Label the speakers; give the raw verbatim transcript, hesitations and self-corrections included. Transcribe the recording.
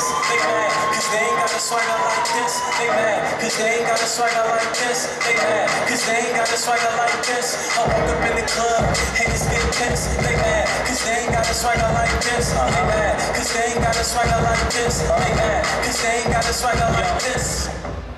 Speaker 1: They mad, cause they ain't got a swagger like this. They mad, cause they ain't got a swagger like this. They mad, cause they ain't got a swagger like this. I walk up in the club, haters get tense. They mad, cause they ain't got a swagger like this. They mad, cause they ain't got a swagger like this. They mad, cause they ain't got a swagger like this.